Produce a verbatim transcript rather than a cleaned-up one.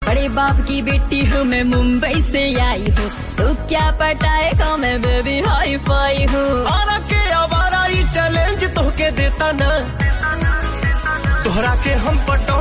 बड़े बाप की बेटी हूँ मैं, मुंबई से आई हूँ। तू क्या पटाएगा, मैं बेबी हाई फाई हूँ। आरा के आवारा ही चैलेंज तोहके देता ना, तोहरा के हम पटो